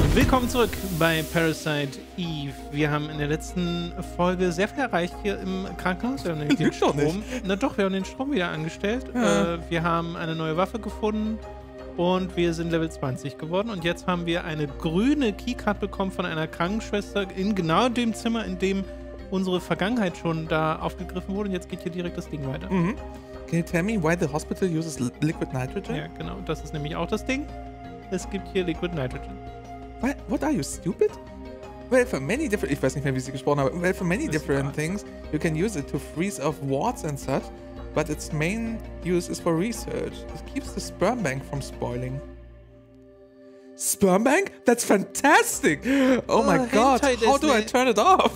Willkommen zurück bei Parasite Eve. Wir haben in der letzten Folge sehr viel erreicht hier im Krankenhaus. Wir haben nämlich den Strom. Na doch, wir haben den Strom wieder angestellt. Ja. Wir haben eine neue Waffe gefunden und wir sind Level 20 geworden. Und jetzt haben wir eine grüne Keycard bekommen von einer Krankenschwester in genau dem Zimmer, in dem unsere Vergangenheit schon da aufgegriffen wurde. Und jetzt geht hier direkt das Ding weiter. Mhm. Can you tell me why the hospital uses liquid nitrogen? Ja, genau. Das ist nämlich auch das Ding. Es gibt hier Liquid Nitrogen. What are you, stupid? Well, for many different... Ich weiß nicht mehr, wie sie gesprochen haben. Well, for many Das ist different egal. things, you can use it to freeze off warts and such, but its main use is for research. It keeps the sperm bank from spoiling. Sperm bank? That's fantastic! Oh my god, Hentai how do I Disney. turn it off?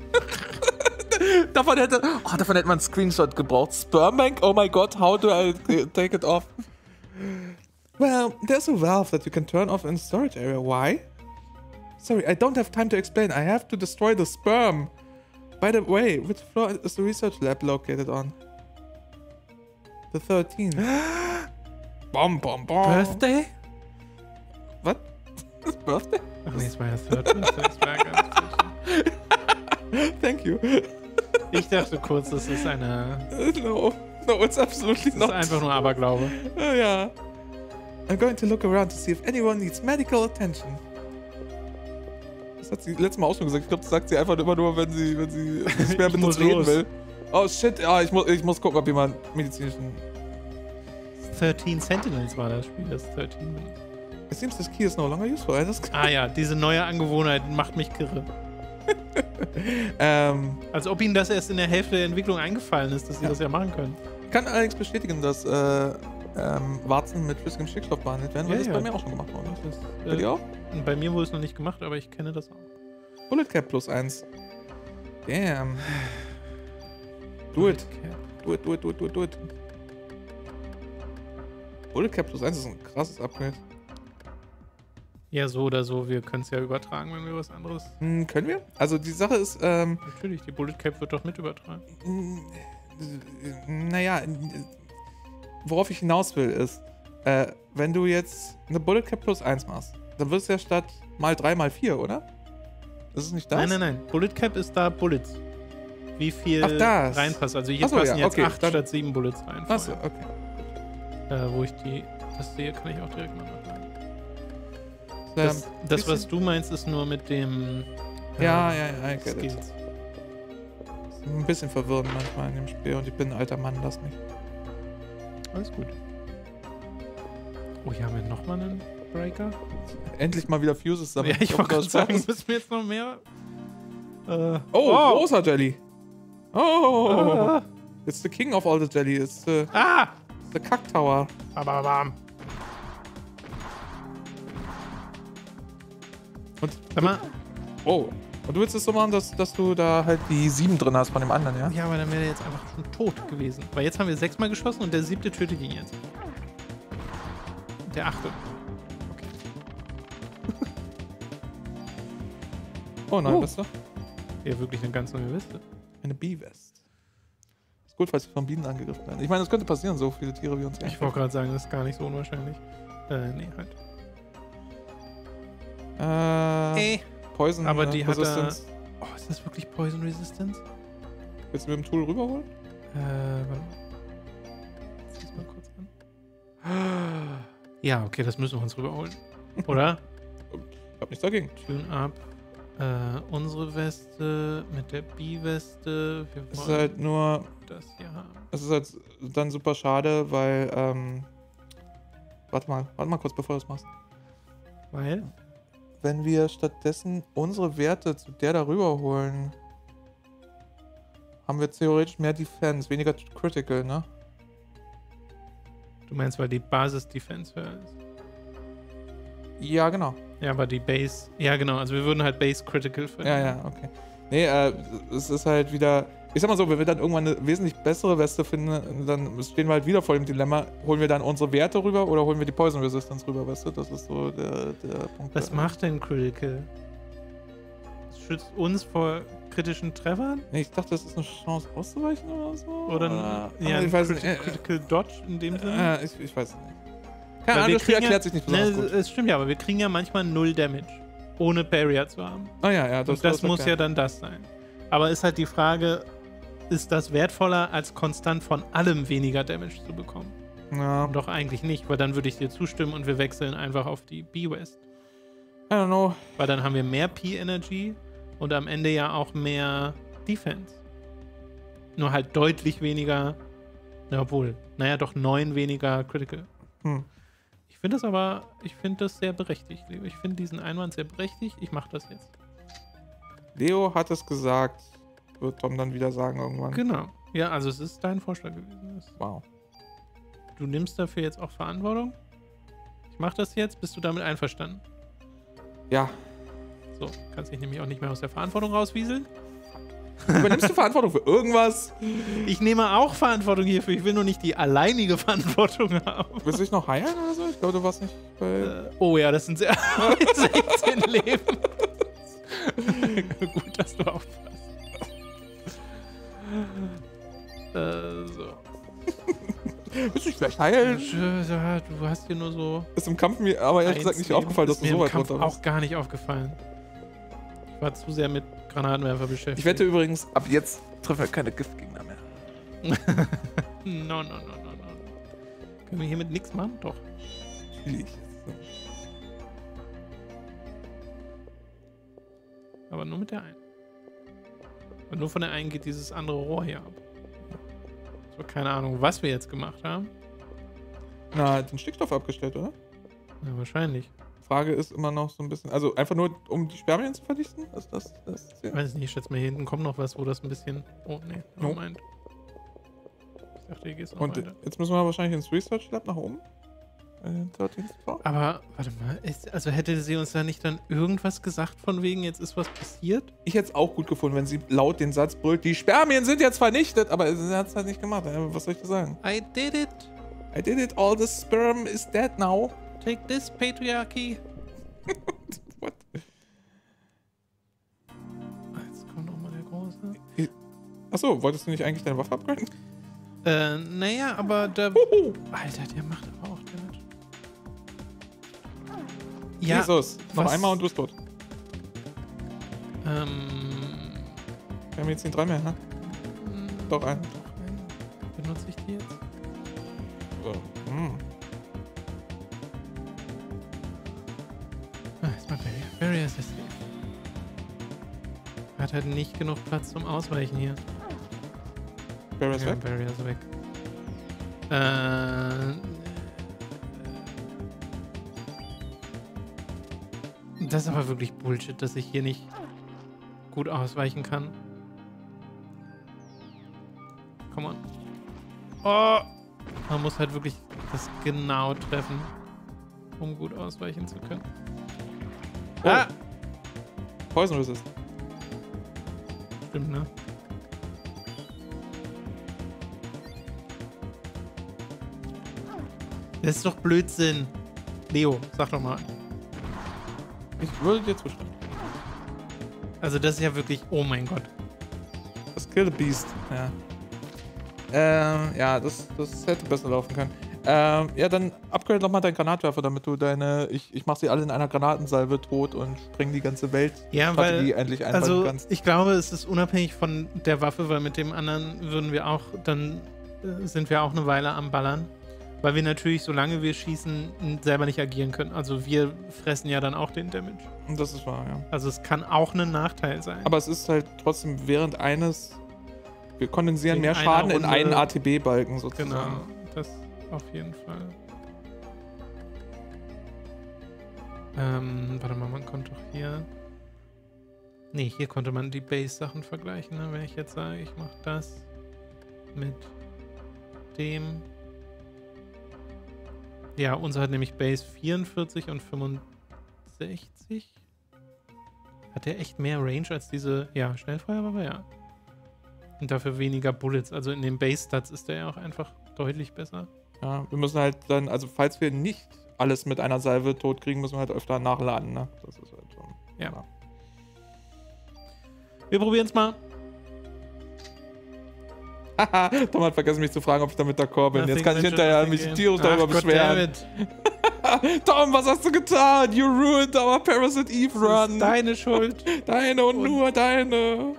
davon hätte man einen Screenshot gebraucht. Sperm bank? Oh my god, how do I take it off? Well, there's a valve that you can turn off in the storage area. Why? Sorry, I don't have time to explain. I have to destroy the sperm. By the way, which floor is the research lab located on? The 13th. Bom, bom, bom. Birthday? What? It's birthday? Ach nee, es war ja Third Birthday. Das war ja ganz sicher. Thank you. Ich dachte kurz, das ist eine. No, it's absolutely Das ist not. einfach nur Aberglaube. Yeah. I'm going to look around to see if anyone needs medical attention. Das hat sie letztes Mal auch schon gesagt. Ich glaube, das sagt sie einfach immer nur, wenn sie nicht mehr Ich mit muss uns reden los. will. Oh shit, ja, ich muss gucken, ob jemand medizinischen... 13 Sentinels war das Spiel, das 13. It seems this key is no longer useful. Ah ja, diese neue Angewohnheit macht mich kirre. Als ob ihnen das erst in der Hälfte der Entwicklung eingefallen ist, dass sie Ja. das ja machen können. kann allerdings bestätigen, dass Warzen mit flüssigem Stickstoff behandelt werden, weil Ja, das ja. bei mir auch schon gemacht worden ist. Bei Äh, dir auch? Und bei mir wurde es noch nicht gemacht, aber ich kenne das auch. Bullet Cap +1. Damn. Do it. Do it. Bullet Cap +1 ist ein krasses Upgrade. Ja, so oder so, wir können es ja übertragen, wenn wir was anderes. Können wir? Also die Sache ist, Natürlich, die Bullet Cap wird doch mit übertragen. naja, worauf ich hinaus will ist, wenn du jetzt eine Bullet Cap +1 machst, dann wird es ja statt mal 3 mal 4, oder? Das ist nicht das? Nein. Bullet Cap ist da Bullets. Wie viel Ach, das. reinpasst. Also hier Ach so, passen ja, jetzt okay, 8 dann- statt 7 Bullets rein. Achso, vorher. okay. Wo ich das sehe, kann ich auch direkt mal nachladen. Ähm, Das, was bisschen- du meinst, ist nur mit dem Ja, I get it. Skills. Ein bisschen verwirrend manchmal in dem Spiel und ich bin ein alter Mann, lass mich. Alles gut. Oh, hier haben wir nochmal einen Breaker. Endlich mal wieder Fuses Ja, ich wollte gerade sagen, müssen wir jetzt noch mehr. Oh, großer Jelly. Oh, Ah. it's the king of all the jelly. It's the Ah! Kack Tower. Bam. Und Sag mal. oh, und du willst es so machen, dass du da halt die 7 drin hast von dem anderen, ja? Ja, aber dann wäre er jetzt einfach schon tot gewesen. Weil jetzt haben wir 6 Mal geschossen und der 7. tötet ihn jetzt. Und der 8. Okay. Oh nein, Oh. weißt du? Ja, wirklich eine ganz neue Weste. Eine Bee-West. Ist gut, falls wir von Bienen angegriffen werden. Ich meine, das könnte passieren, so viele Tiere wie uns. Ich wollte gerade sagen, das ist gar nicht so unwahrscheinlich. Nee, halt. Poison Aber die hat da. Resistance. Oh, ist das wirklich Poison Resistance? Willst du mit dem Tool rüberholen? Warte mal. Zieh's mal kurz an. Ja, okay, das müssen wir uns rüberholen. Oder? Ich hab nichts dagegen. Tune up. Unsere Weste mit der B-Weste. Wir Es ist wollen halt nur. das hier haben. Es ist halt dann super schade, weil. Warte mal kurz, bevor du das machst. Weil? Wenn wir stattdessen unsere Werte zu der darüber holen, haben wir theoretisch mehr Defense, weniger Critical, ne? Du meinst, weil die Basis-Defense höher ist? Ja, genau. Ja, aber die Base. Ja, genau. Also wir würden halt Base Critical verlieren. Ja, okay. Nee, es ist halt wieder. Ich sag mal so, wenn wir dann irgendwann eine wesentlich bessere Weste finden, dann stehen wir halt wieder vor dem Dilemma, holen wir dann unsere Werte rüber oder holen wir die Poison Resistance rüber, weißt du? Das ist so der Punkt. Was macht denn Critical? Das schützt uns vor kritischen Treffern? Nee, ich dachte, das ist eine Chance auszuweichen oder so. Oder ja, ich weiß nicht. Critical Dodge in dem Sinne? Ich weiß nicht. Weil Keine Ahnung, wir das Spiel kriegen erklärt sich nicht besonders gut. Es stimmt ja, aber wir kriegen ja manchmal 0 Damage. ohne Barrier zu haben. Ah ja, Und das muss ja dann das sein. Aber ist halt die Frage, ist das wertvoller, als konstant von allem weniger Damage zu bekommen? Ja. Doch eigentlich nicht, weil dann würde ich dir zustimmen und wir wechseln einfach auf die B-West. I don't know. Weil dann haben wir mehr P-Energy und am Ende ja auch mehr Defense. Nur halt deutlich weniger, naja, doch 9 weniger Critical. Ich finde das sehr berechtigt. Ich finde diesen Einwand sehr berechtigt. Ich mache das jetzt. Leo hat es gesagt, wird Tom dann wieder sagen irgendwann. Genau. Ja, also es ist dein Vorschlag gewesen. Wow. Du nimmst dafür jetzt auch Verantwortung. Ich mache das jetzt. Bist du damit einverstanden? Ja. So, kannst dich nämlich auch nicht mehr aus der Verantwortung rauswieseln. Übernimmst du Verantwortung für irgendwas? Ich nehme auch Verantwortung hierfür. Ich will nur nicht die alleinige Verantwortung haben. Willst du dich noch heilen oder so? Ich glaube, du warst nicht bei... Oh ja, das sind 16 Leben. Gut, dass du aufpasst. So. Willst du dich vielleicht heilen? Du hast hier nur so... Ist im Kampf mir aber ehrlich gesagt nicht aufgefallen, dass du so weit runter bist. Ist mir im Kampf auch gar nicht aufgefallen. Ich war zu sehr mit Granatenwerfer beschäftigt. Ich wette übrigens, ab jetzt treffen wir keine Giftgegner mehr. No. Können wir hiermit nichts machen? Doch. Natürlich. Aber nur mit der einen. Und nur von der einen geht dieses andere Rohr hier ab. So, keine Ahnung, was wir jetzt gemacht haben. Na, den Stickstoff abgestellt, oder? Ja, wahrscheinlich. Frage ist immer noch so ein bisschen, also einfach nur, um die Spermien zu verdichten? Ist das ich weiß nicht, ich schätze mal, hier hinten kommt noch was, wo das ein bisschen... Oh, nee, Moment. Ich dachte, hier geht's noch Und weiter. jetzt müssen wir wahrscheinlich ins Research Lab nach oben. 13. Floor. Aber, warte mal, also hätte sie uns da nicht dann irgendwas gesagt von wegen, jetzt ist was passiert? Ich hätte es auch gut gefunden, wenn sie laut den Satz brüllt, die Spermien sind jetzt vernichtet, aber sie hat es halt nicht gemacht. Was soll ich da sagen? I did it. I did it, all the sperm is dead now. Take this, Patriarchy. What? Jetzt kommt nochmal der Große. Achso, wolltest du nicht eigentlich deine Waffe upgraden? Naja, aber der... Alter, der macht aber auch Damage. Ja, Jesus, noch einmal und du bist tot. Wir haben jetzt nicht 3 mehr, ne? Doch, einen. Benutze ich die jetzt? So. Ist mal Barrier ist safe. Hat halt nicht genug Platz zum Ausweichen hier. Barrier ist weg? Barrier ist weg. Das ist aber wirklich Bullshit, dass ich hier nicht gut ausweichen kann. Come on. Oh! Man muss halt wirklich das genau treffen, um gut ausweichen zu können. Oh. Ah! Poison Resist. Stimmt, ne? Das ist doch Blödsinn. Leo, sag doch mal. Ich würde dir zustimmen. Also das ist ja wirklich... Oh mein Gott. Das Kill the Beast, ja. Ja, das hätte besser laufen können. Ja, dann upgrade doch mal deinen Granatwerfer, damit du deine... Ich mach sie alle in einer Granatensalve tot und spreng die ganze Welt Strategie endlich einbauen also kannst. Ich glaube, es ist unabhängig von der Waffe, weil mit dem anderen würden wir auch... Dann sind wir auch eine Weile am Ballern. Weil wir natürlich, solange wir schießen, selber nicht agieren können. Also wir fressen ja dann auch den Damage. Und das ist wahr, ja. Also es kann auch ein Nachteil sein. Aber es ist halt trotzdem während eines... Wir kondensieren Wegen mehr Schaden einer in einen Runde. ATB-Balken sozusagen. Genau, das auf jeden Fall. Warte mal, man konnte doch hier... Nee, hier konnte man die Base-Sachen vergleichen. Ne? Wenn ich jetzt sage, ich mache das mit dem... Ja, unser hat nämlich Base 44 und 65. Hat der echt mehr Range als diese... Ja, Schnellfeuerwaffe, ja. Und dafür weniger Bullets. Also in den Base-Stats ist der ja auch einfach deutlich besser. Ja, wir müssen halt dann, also falls wir nicht alles mit einer Salve tot kriegen, müssen wir halt öfter nachladen, ne? Das ist halt schon. Ja. Wir probieren es mal. Haha, Tom hat vergessen mich zu fragen, ob ich damit d'accord bin. Nothing Jetzt kann ich ventured, hinterher nothing mich gained. tierisch darüber Ach, beschweren. goddammit. Tom, was hast du getan? You ruined our Parasite Eve Das Run. ist deine Schuld. Deine und nur deine.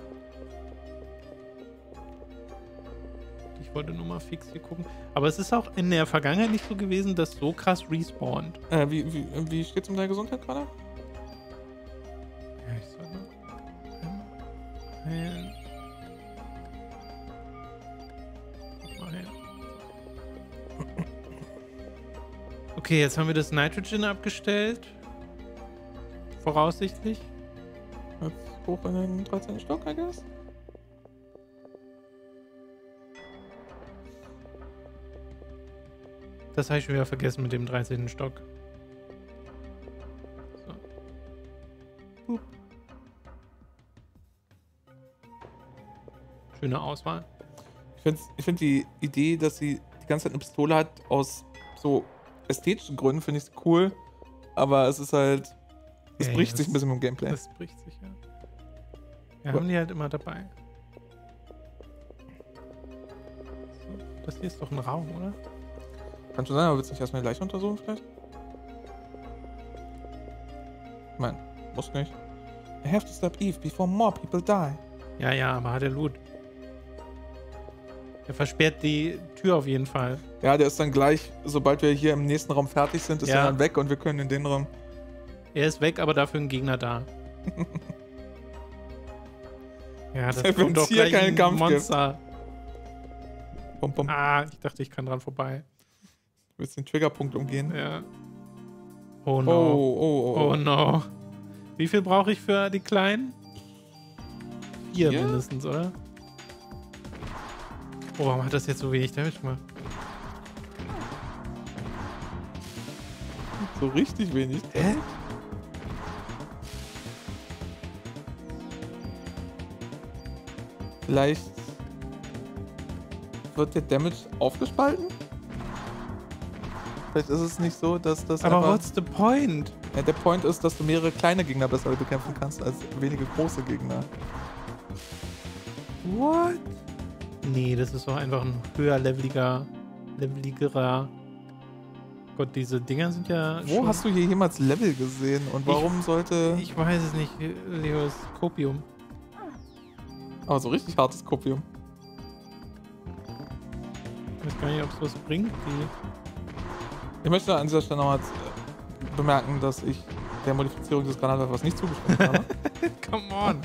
Ich wollte nur mal fix hier gucken. Aber es ist auch in der Vergangenheit nicht so gewesen, dass so krass respawnt. Wie steht's um deine Gesundheit gerade? Ja, ich sag mal. Heilen. Mal heilen. Okay, jetzt haben wir das Nitrogen abgestellt. Voraussichtlich. Jetzt hoch in den 13. Stock, I guess. Das habe ich schon wieder vergessen mit dem 13. Stock. So. Hup. Schöne Auswahl. Ich find die Idee, dass sie die ganze Zeit eine Pistole hat, aus so ästhetischen Gründen, finde ich cool. Aber es ist halt. Es bricht sich ein bisschen mit dem Gameplay. Das bricht sich, ja. Wir haben die halt immer dabei. So, das hier ist doch ein Raum, oder? Kann schon sein, aber willst du nicht erstmal die Leiche untersuchen vielleicht? Nein, muss nicht. I have to stop Eve before more people die. Ja, ja, aber hat er Loot. Er versperrt die Tür auf jeden Fall. Ja, der ist dann gleich, sobald wir hier im nächsten Raum fertig sind, ist Ja. er dann weg und wir können in den Raum. Er ist weg, aber dafür ein Gegner da. Ja, das Wenn kommt es doch hier gleich keinen ein Kampf Monster. Bum, bum. Ah, ich dachte, ich kann dran vorbei. Du willst den Triggerpunkt umgehen? Ja. Oh Oh, no. oh, oh, Oh no. Wie viel brauche ich für die Kleinen? 4 4? mindestens, oder? Oh, warum hat das jetzt so wenig Damage gemacht? So richtig wenig. Hä? Vielleicht wird der Damage aufgespalten? Vielleicht ist es nicht so, dass das Aber einfach... what's the point? Ja, der Point ist, dass du mehrere kleine Gegner besser bekämpfen kannst, als wenige große Gegner. What? Nee, das ist doch einfach ein leveligerer. Gott, diese Dinger sind ja. Wo hast du hier jemals Level gesehen und warum sollte... Ich weiß es nicht, Leo, ist Kopium. Aber so richtig hartes Kopium. Ich weiß gar nicht, ob es was bringt. Ich möchte an dieser Stelle nochmal bemerken, dass ich der Modifizierung des Granatwerfers nicht zugestimmt habe. Come on.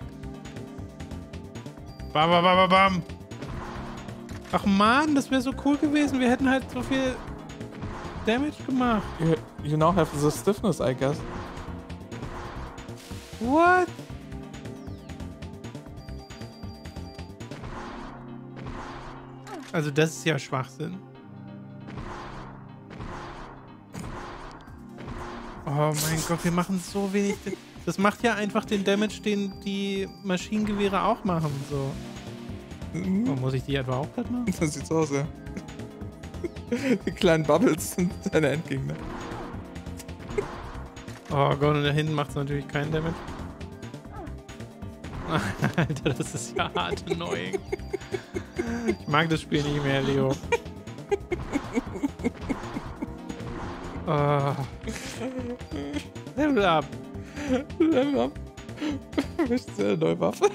Bam, bam, bam, bam, bam. Ach man, das wäre so cool gewesen. Wir hätten halt so viel Damage gemacht. You now have the stiffness, I guess. What? Also das ist ja Schwachsinn. Oh mein Gott, wir machen so wenig. Das macht ja einfach den Damage, den die Maschinengewehre auch machen. So. Oh, muss ich die etwa auch platt machen? Das sieht so aus, ja. Die kleinen Bubbles sind deine Endgegner. Oh Gott, und da hinten macht es natürlich keinen Damage. Alter, das ist ja hart annoying. Ich mag das Spiel nicht mehr, Leo. Oh. Level up. Level up. Möchtest du eine neue Waffe?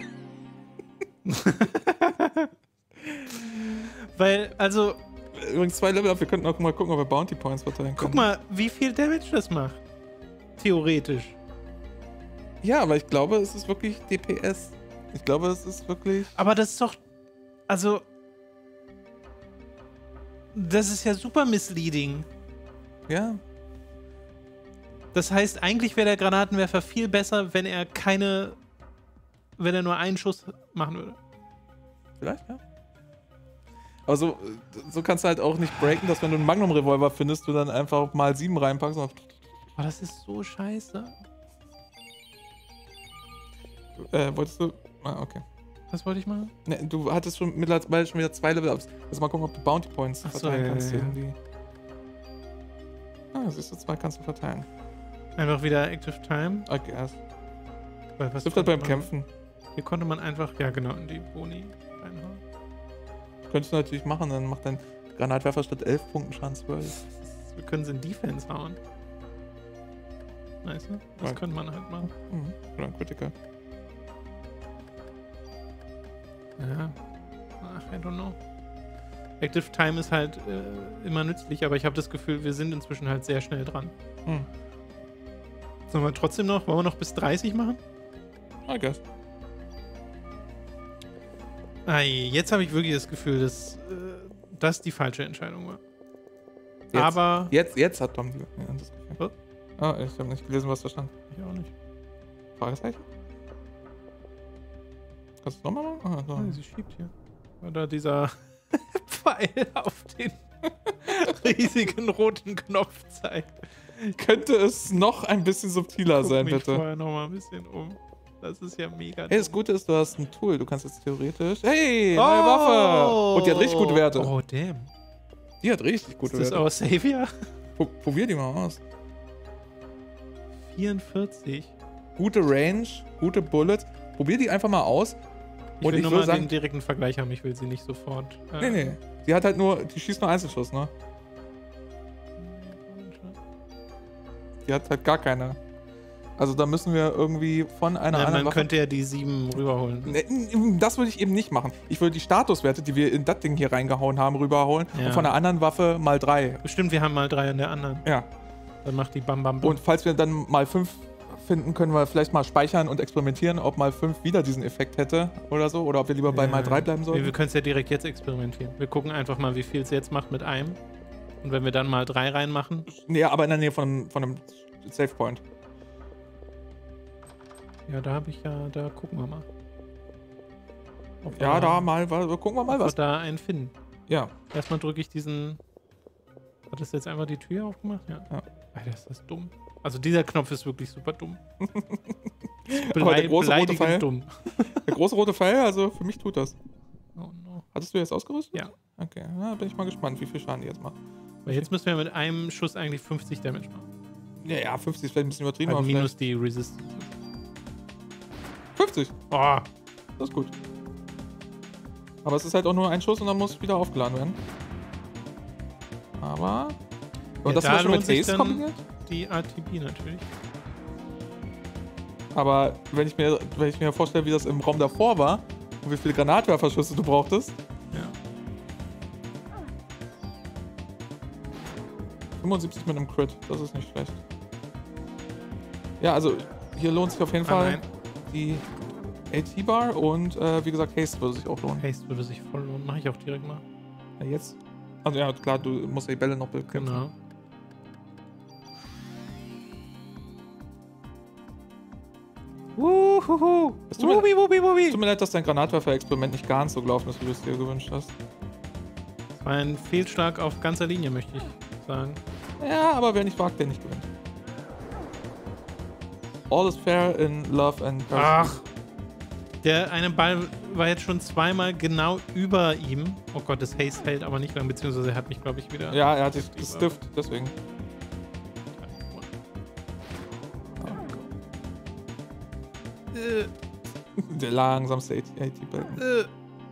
Weil, also, Übrigens 2 Level up, wir könnten auch mal gucken, ob wir Bounty Points verteilen können. guck mal, wie viel Damage das macht. Theoretisch. Ja, aber ich glaube, es ist wirklich DPS. Ich glaube, es ist wirklich... Aber das ist doch, also, das ist ja super misleading. Ja. Das heißt, eigentlich wäre der Granatenwerfer viel besser, wenn er nur einen Schuss machen würde. Vielleicht, ja. Aber so kannst du halt auch nicht breaken, dass wenn du einen Magnum-Revolver findest, du dann einfach mal 7 reinpackst und... Oh, das ist so scheiße. Wolltest du... Ah, okay. Was wollte ich machen? Ne, du hattest schon mittlerweile schon wieder 2 Level-Ups. Lass mal gucken, ob du Bounty Points Ach so, verteilen ja, kannst ja. irgendwie. Ah, siehst du, 2 kannst du verteilen. Einfach wieder Active Time. I guess. Weil was Hilft halt beim konnte man- Kämpfen. Hier konnte man einfach, ja genau, in die Boni reinhauen. Könntest du natürlich machen, dann macht dein Granatwerfer statt 11 Punkten Schaden 12. Das ist Wir können sie in Defense hauen. Weißt du? Das Ja. könnte man halt machen. Oder ein Critical. Ja. Ach, I don't know. Active Time ist halt immer nützlich, aber ich habe das Gefühl, wir sind inzwischen halt sehr schnell dran. Sollen wir trotzdem noch, wollen wir noch bis 30 machen? I guess. Jetzt habe ich wirklich das Gefühl, dass das die falsche Entscheidung war. Jetzt, Aber Jetzt hat Tom das Gefühl. Was? Ah, ich habe nicht gelesen, was da stand. ich auch nicht. Fragezeichen? Kannst du nochmal machen? Ah, so. Sie schiebt hier. Oder dieser Pfeil auf den riesigen roten Knopf zeigt. Könnte es noch ein bisschen subtiler Guck sein, mich bitte? vorher noch mal ein bisschen um. Das ist ja mega. Hey, das dumm. Gute ist, du hast ein Tool. Du kannst jetzt theoretisch... Hey, neue Waffe! Und die hat richtig gute Werte. Oh, damn. Die hat richtig gute Ist das Werte. our Savior? Probier die mal aus. 44. Gute Range, gute Bullets. Probier die einfach mal aus. Ich Und will ich nur will mal sagen- den direkten Vergleich haben. Ich will sie nicht sofort. Nee. Die hat halt nur... Die schießt nur Einzelschuss, ne? Die hat halt gar keine. Also da müssen wir irgendwie von einer Ja, anderen man Waffe... könnte ja die 7 rüberholen. Nee, das würde ich eben nicht machen. Ich würde die Statuswerte, die wir in das Ding hier reingehauen haben, rüberholen Ja. und von einer anderen Waffe mal 3. Bestimmt, wir haben mal 3 an der anderen. Ja. Dann macht die Bam Bam Bam. Und falls wir dann mal 5 finden, können wir vielleicht mal speichern und experimentieren, ob mal 5 wieder diesen Effekt hätte oder so. Oder ob wir lieber bei mal 3 bleiben Nee, sollten. wir können es ja direkt jetzt experimentieren. Wir gucken einfach mal, wie viel es jetzt macht mit einem. Und wenn wir dann mal 3 reinmachen. Nee, aber in der Nähe von einem Save Point. Ja, da habe ich ja, da gucken wir mal. Ob Ja, wir- da mal, gucken wir mal ob wir was. da einen finden. Ja. Erstmal drücke ich diesen. Hat das jetzt einfach die Tür aufgemacht? Ja. Ja. Alter, ist das dumm. Also dieser Knopf ist wirklich super dumm. Aber der große rote Beleidigend Pfeil? dumm. Der große rote Pfeil, also für mich tut das. Oh no. Hattest du jetzt ausgerüstet? Ja. Okay, na, bin ich mal gespannt, wie viel Schaden die jetzt macht. Weil jetzt müssen wir mit einem Schuss eigentlich 50 Damage machen. Ja, 50 ist vielleicht ein bisschen übertrieben, Also aber minus die Resistance. vielleicht 50. Oh, Das ist gut. Aber es ist halt auch nur ein Schuss und dann muss wieder aufgeladen werden. Aber... Und Ja, das da ist schon mit lohnt sich Haze dann- kombiniert? die RTB natürlich. Aber wenn ich mir vorstelle, wie das im Raum davor war und wie viele Granatwerferschüsse du brauchtest. Ja. 75 mit einem Crit, das ist nicht schlecht. Ja, also hier lohnt sich auf jeden Fall Nein. die AT-Bar und wie gesagt, Haste würde sich auch lohnen. Haste würde sich voll lohnen. Mache ich auch direkt mal. Ja, jetzt. Also ja, klar, du musst die Bälle noch bekämpfen. Genau. Wuhuhu. Es tut mir- Wubi, wubi, wubi. Tut mir leid, dass dein Granatwerfer-Experiment nicht ganz so gelaufen ist, wie du es dir gewünscht hast. Das war ein Fehlschlag auf ganzer Linie, möchte ich sagen. Ja, aber wer nicht wagt, der nicht gewinnt. All is fair in love and Ach. Der eine Ball war jetzt schon zweimal genau über ihm. Oh Gott, das Haste hält aber nicht lang, beziehungsweise er hat mich, glaube ich, wieder. Ja, er hat dich gestifft, deswegen. Der langsamste AT-Balken.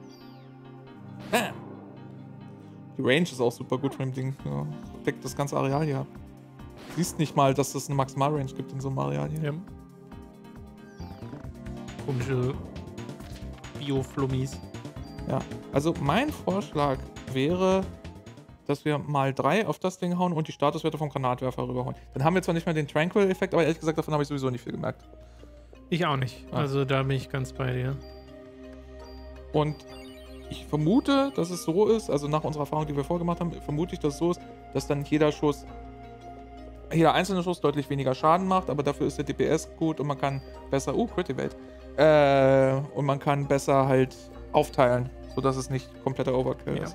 Die Range ist auch super gut von dem Ding. Ja, deckt das ganze Areal hier ab. Du siehst nicht mal, dass es eine Maximal-Range gibt in so einem Areal hier. Ja. Komische Bio-Flummis. Ja, also mein Vorschlag wäre, dass wir mal 3 auf das Ding hauen und die Statuswerte vom Granatwerfer rüberholen. Dann haben wir zwar nicht mehr den Tranquil-Effekt, aber ehrlich gesagt, davon habe ich sowieso nicht viel gemerkt. Ich auch nicht. Ah. Also da bin ich ganz bei dir. Und ich vermute, dass es so ist, also nach unserer Erfahrung, die wir vorgemacht haben, vermute ich, dass es so ist, dass dann jeder einzelne Schuss deutlich weniger Schaden macht, aber dafür ist der DPS gut und man kann besser, Crit Evade, und man kann besser halt aufteilen, sodass es nicht kompletter Overkill Ja. ist.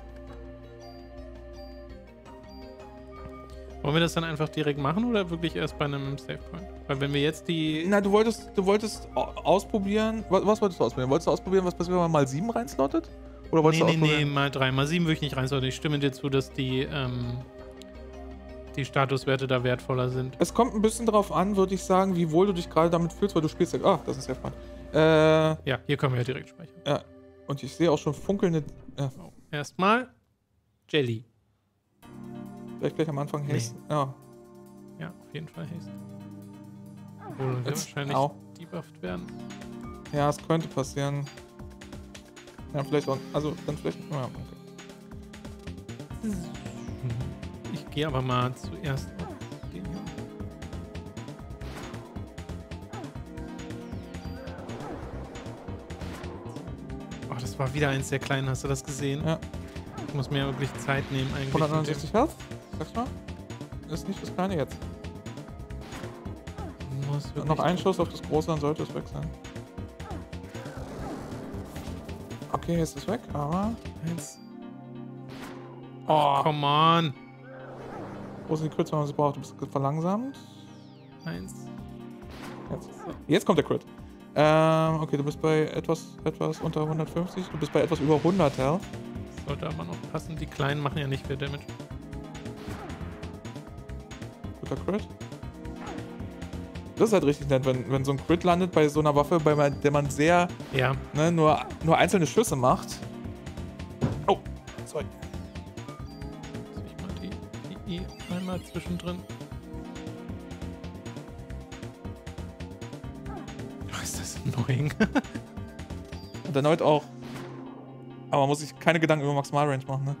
Wollen wir das dann einfach direkt machen oder wirklich erst bei einem Save Point? Weil wenn wir jetzt die. Na, du wolltest ausprobieren, was wolltest du ausprobieren? Wolltest du ausprobieren, was passiert, wenn man mal 7 reinslottet? Oder wolltest Nee, du nee, ausprobieren? mal 3. Mal 7 würde ich nicht rein, sondern ich stimme dir zu, dass die Statuswerte da wertvoller sind. Es kommt ein bisschen darauf an, würde ich sagen, wie wohl du dich gerade damit fühlst, weil du spielst ja... Ah, das ist ja spannend. Ja, hier können wir ja direkt speichern. Ja. Und ich sehe auch schon funkelnde... Oh. Erstmal Jelly. Vielleicht gleich am Anfang Haste. Nee. Ja. Ja, auf jeden Fall Haste. Obwohl wir wahrscheinlich debufft werden. Ja, es könnte passieren. Ja, vielleicht auch. Also, dann vielleicht. Ja, okay. Ich gehe aber mal zuerst auf den hier. Oh, das war wieder eins der kleinen. Hast du das gesehen? Ja. Ich muss mir wirklich Zeit nehmen eigentlich. 169 Health? Sagst du mal? Das ist nicht das kleine jetzt. Noch ein Schuss auf das große, dann sollte es weg sein. Okay, jetzt ist es weg, aber... Eins. Oh, Come on. wo sind die Crits, wenn man sie braucht? Du bist verlangsamt. Eins. Jetzt kommt der Crit. Okay, du bist bei etwas unter 150. Du bist bei etwas über 100 Health. Sollte aber noch passen. Die Kleinen machen ja nicht viel Damage. Guter Crit. Das ist halt richtig nett, wenn so ein Crit landet bei so einer Waffe, bei der man sehr, Ja. ne, nur einzelne Schüsse macht. Oh, sorry. Muss ich mal die einmal zwischendrin. Oh, ist das annoying. Und erneut auch. Aber man muss sich keine Gedanken über Maximalrange machen, ne?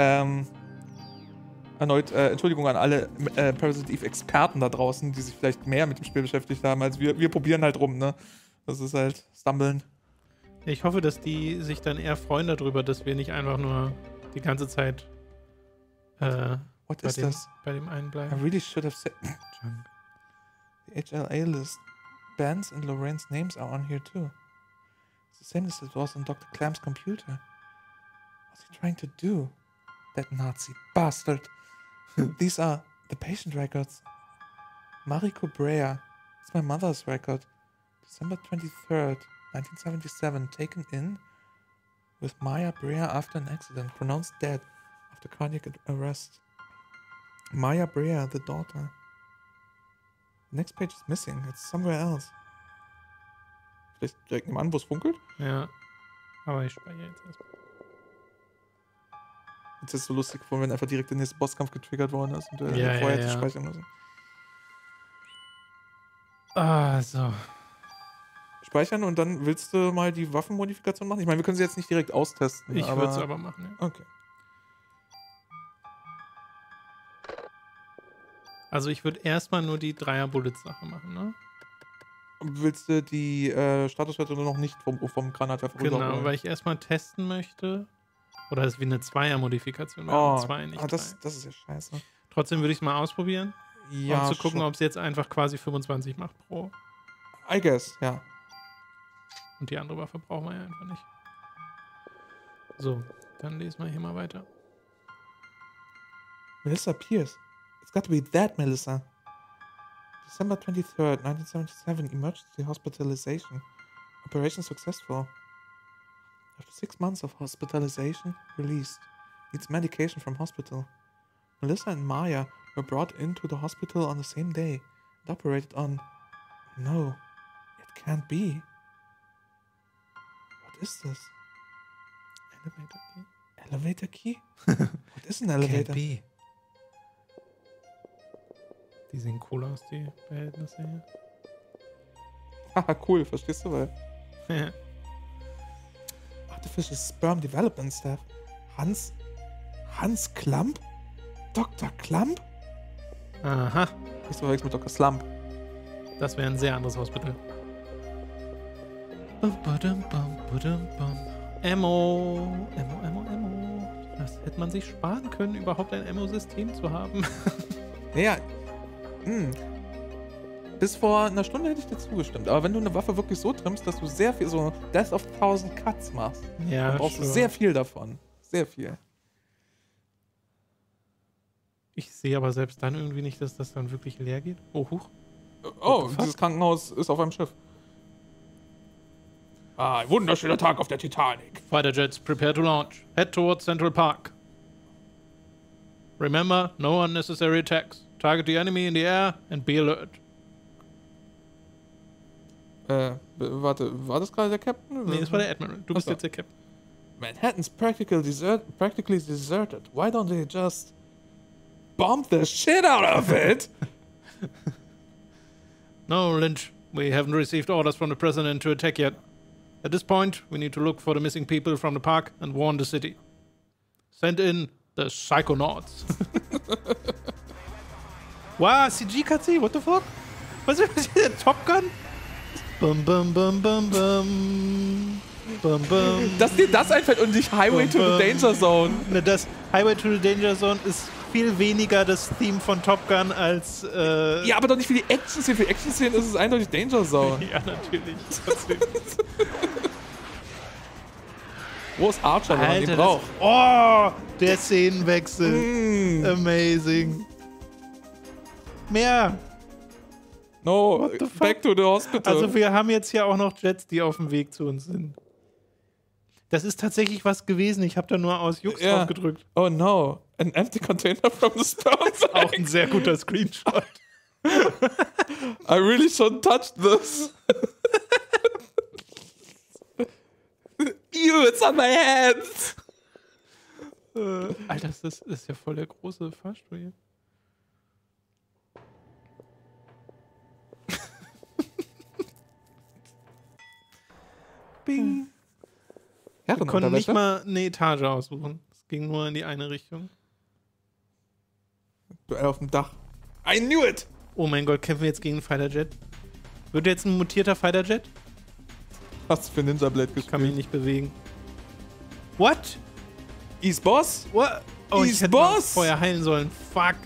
Erneut Entschuldigung an alle Parasite Eve Experten da draußen, die sich vielleicht mehr mit dem Spiel beschäftigt haben als wir. Wir probieren halt rum, ne? Das ist halt Stumblen. Ich hoffe, dass die sich dann eher freuen darüber, dass wir nicht einfach nur die ganze Zeit What is this? bei dem einen I bleiben. really should have said. The HLA list. Ben's and Lorraine's names are on here too. It's the same as it was on Dr. Clamp's computer. What's he trying to do? That Nazi bastard. These are the patient records. Mariko Brea. It's my mother's record. December 23rd, 1977. Taken in with Maya Brea after an accident. Pronounced dead after cardiac arrest. Maya Brea, the daughter. The next page is missing. It's somewhere else. Vielleicht direkt nebenan, wo es funkelt? Ja. Aber ich speichere jetzt erstmal. Jetzt ist es so lustig, wenn einfach direkt der nächste Bosskampf getriggert worden ist und vorher hätte speichern müssen. Ah, so. Speichern und dann willst du mal die Waffenmodifikation machen? Ich meine, wir können sie jetzt nicht direkt austesten. Ich würde es aber machen, ja. Okay. Also ich würde erstmal nur die Dreier-Bullets-Sache machen, ne? Willst du die Statuswerte noch nicht vom Granatwerfer Genau, weil ich erstmal testen möchte. Oder es ist wie eine Zweier-Modifikation. Zwei, nicht das ist ja scheiße. Trotzdem würde ich es mal ausprobieren. Ja, um zu gucken, ob es jetzt einfach quasi 25 macht pro. I guess, ja. Und die andere Waffe brauchen wir ja einfach nicht. So, dann lesen wir hier mal weiter. Melissa Pierce. It's got to be that Melissa. December 23rd, 1977. Emergency hospitalization. Operation successful. After 6 months of hospitalization, released. Needs medication from hospital. Melissa and Maya were brought into the hospital on the same day and operated on... No, it can't be. What is this? Elevator key? Elevator key? What is an elevator? Can't be. Die sehen cool aus, die Behältnisse hier. Haha, cool, verstehst du? Weil Artificial Sperm Development Staff. Hans Klamp? Dr. Klamp? Aha. Ich verwechseln mit Dr. Slump. Das wäre ein sehr anderes Hospital. Ammo. Das hätte man sich sparen können, überhaupt ein Ammo-System zu haben. Naja, bis vor einer Stunde hätte ich dir zugestimmt. Aber wenn du eine Waffe wirklich so trimmst, dass du sehr viel, so Death of 1000 Cuts machst, dann brauchst du sehr viel davon. Sehr viel. Ich sehe aber selbst dann irgendwie nicht, dass das dann wirklich leer geht. Oh, huch. Oh, dieses Krankenhaus ist auf einem Schiff. Ein wunderschöner Tag auf der Titanic. Fighter jets, prepare to launch. Head towards Central Park. Remember, no unnecessary attacks. Target the enemy in the air and be alert. Warte, war das gerade der Captain? Nee, das war der Admiral. Du bist jetzt der Captain. Manhattan's practically deserted. Why don't they just... bombed the shit out of it. No, Lynch. We haven't received orders from the president to attack yet. At this point, we need to look for the missing people from the park and warn the city. Send in the Psychonauts. Wow, CG-Cutscene? What the fuck? Was ist der Top Gun? Bum, bum, bum, bum, bum. Bum, bum. Dass dir das einfällt und nicht Highway to the Danger Zone. Ne, das Highway to the Danger Zone ist viel weniger das Theme von Top Gun als... Ja, aber doch nicht für die Action-Szenen. Für Action-Szenen ist es eindeutig Danger Zone. Ja, natürlich. Wo ist Archer, wenn man ihn Alter, braucht? Oh, der Szenenwechsel. Amazing. Mehr. No, the fuck? back to the hospital. Also wir haben jetzt hier auch noch Jets, die auf dem Weg zu uns sind. Das ist tatsächlich was gewesen. Ich habe da nur aus Jux drauf gedrückt. Oh no, an empty container from the Sperm Bank. Auch ein sehr guter Screenshot. I really shouldn't touch this. Ew, it's on my hands. Alter, das ist ja voll der große Fahrstuhl hier. Bing. Wir konnten nicht mal eine Etage aussuchen. Es ging nur in die eine Richtung. Duell auf dem Dach. I knew it! Oh mein Gott, kämpfen wir jetzt gegen einen Fighterjet? Wird jetzt ein mutierter Fighterjet? Was für Ninja Blade gespielt? Ich kann mich nicht bewegen. What? East Boss? What? Oh, East ich hätte Boss? mal vorher heilen sollen. Fuck.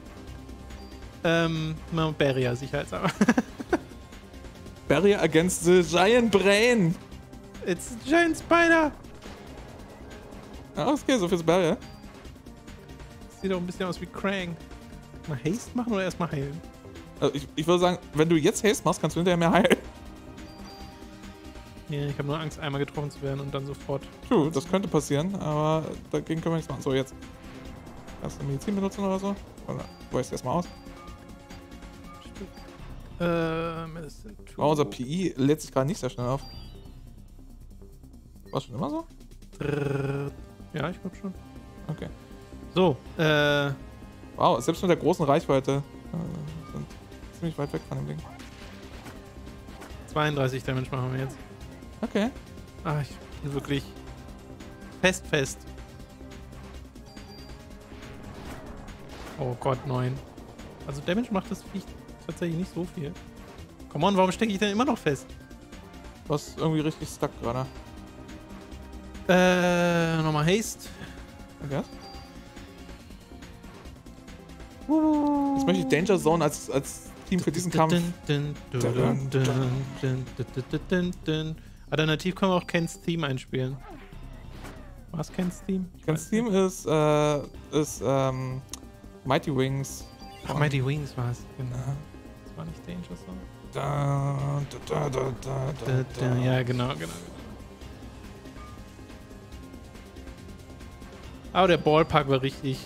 Barrier sicherheitshalber. Barrier against the giant brain. It's a giant spider. Ah, okay, so fürs Barrier. Sieht doch ein bisschen aus wie Krang. Mal Haste machen oder erstmal heilen? Also ich würde sagen, wenn du jetzt Haste machst, kannst du hinterher mehr heilen. Ja, ich habe nur Angst, einmal getroffen zu werden und dann sofort. True, das könnte passieren, aber dagegen können wir nichts machen. So, jetzt. Kannst du Medizin benutzen oder so? Oder weißt du erstmal aus? Medicine 2. Oh, unser PI lädt sich gerade nicht sehr schnell auf. War schon immer so? Ja, ich glaube schon. Okay. So, Wow, selbst mit der großen Reichweite sind ziemlich weit weg von dem Ding. 32 Damage machen wir jetzt. Okay. Ah, ich bin wirklich fest. Oh Gott, 9. Also Damage macht das Viech tatsächlich nicht so viel. Come on, warum stecke ich denn immer noch fest? Du hast irgendwie richtig stuck gerade. Nochmal Haste. Okay. Jetzt möchte ich Danger Zone als Team für diesen Kampf. Alternativ können wir auch Kens Theme einspielen. Was Kens Theme? Kens Theme ist Mighty Wings. Ach, Mighty Wings war es. Genau. Das war nicht Danger Zone. Ja, genau. Aber der Ballpark war richtig.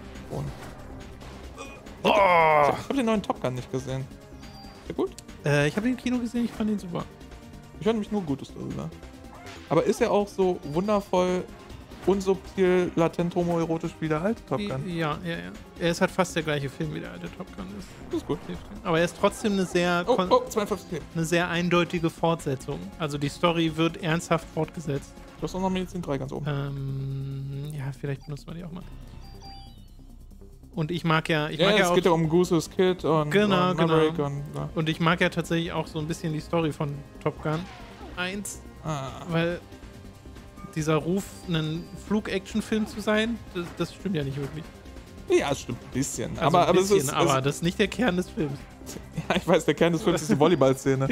Ich hab den neuen Top Gun nicht gesehen. Ist der gut? Ich habe den im Kino gesehen, ich fand ihn super. Ich höre nämlich nur Gutes darüber. Aber ist er auch so wundervoll, unsubtil, latent homoerotisch wie der alte Top Gun? Ja. Er ist halt fast der gleiche Film, wie der alte Top Gun ist. Das ist gut. Aber er ist trotzdem eine sehr, 52. eine sehr eindeutige Fortsetzung. Also die Story wird ernsthaft fortgesetzt. Du hast auch noch Medizin 3 ganz oben. Ja, vielleicht benutzen wir die auch mal. Und ich mag ja... Es geht ja um Goose's Kid und Maverick genau. Und, ja. Und ich mag ja tatsächlich auch so ein bisschen die Story von Top Gun 1. Weil dieser Ruf, ein Flug-Action-Film zu sein, das stimmt ja nicht wirklich. Ja, es stimmt ein bisschen. Also aber das ist nicht der Kern des Films. Ja, ich weiß, der Kern des Films ist die Volleyball-Szene.